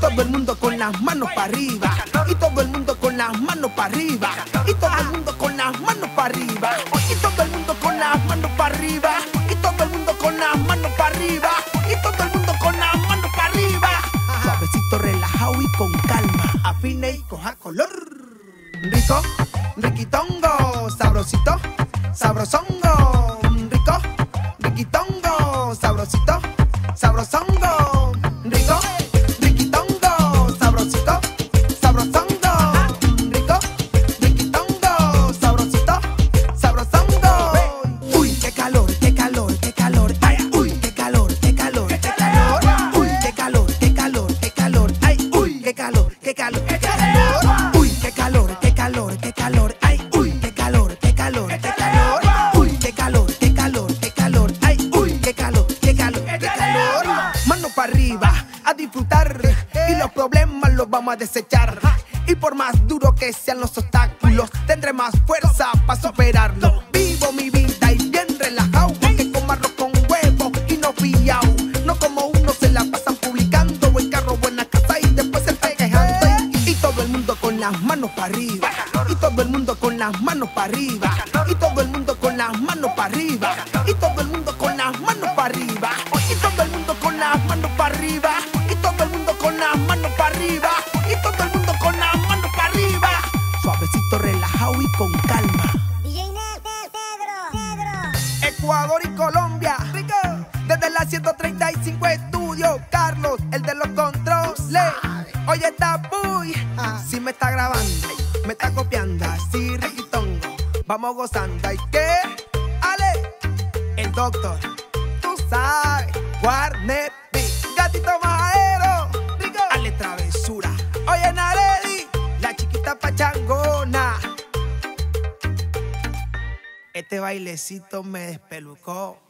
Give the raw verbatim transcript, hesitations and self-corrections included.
todo el mundo con las manos para arriba, y todo el mundo con las manos para arriba, y todo el mundo con las manos para arriba, y todo el mundo con las manos para arriba, y todo el mundo con las manos para arriba, y todo el mundo con las manos para arriba. Suavecito, relajado y con calma, afine y coja color. Rico, riquitongo, sabrosito, sabrosongo. Rico, riquitongo, sabrosito, sabrosongo. Rico, riquitongo, sabrosito, sabrosongo. Rico, riquitongo, sabrosito, sabrosongo. Uy, qué calor, qué calor, qué calor. Ay, uy, qué calor, qué calor, qué calor. Uy, qué calor, qué calor, qué calor. Ay, uy, qué calor, qué calor, qué calor. Uy, qué calor, qué calor, qué calor. Ay, uy, qué calor, qué calor, qué calor. Uy, qué calor, qué calor, qué calor. Ay, uy, qué calor, qué calor, qué calor. Mano para arriba, a disfrutar, y los problemas los vamos a desechar. Y por más duro que sean los obstáculos, tendré más fuerza para superarlo. Vivo mi vida y bien relajado, aunque como arroz con huevo y no fiao. No como uno se la pasan publicando buen carro, buena casa y después se está quejando. Y, y todo el mundo con las manos para arriba, y todo el mundo con las manos para arriba, y todo el mundo con las manos para arriba, y todo el mundo con las manos para arriba, y todo el mundo con las manos para arriba, y todo el mundo con las manos para arriba, y todo el mundo con las manos para arriba. Suavecito, relajado y con calma. D J Negro, Negro. Ecuador y Colombia, rico. Desde la ciento treinta y cinco estudio, Carlos, el de los controles. Oye, Tapuy, si me está grabando, me está copiando, así riquitongo, vamos gozando. ¿Y qué? Ale, el doctor, tú sabes, Warner B, Gatito Majero, rico. Ale Travesura, oye, Naredi, la chiquita pachangona. Este bailecito me despelucó.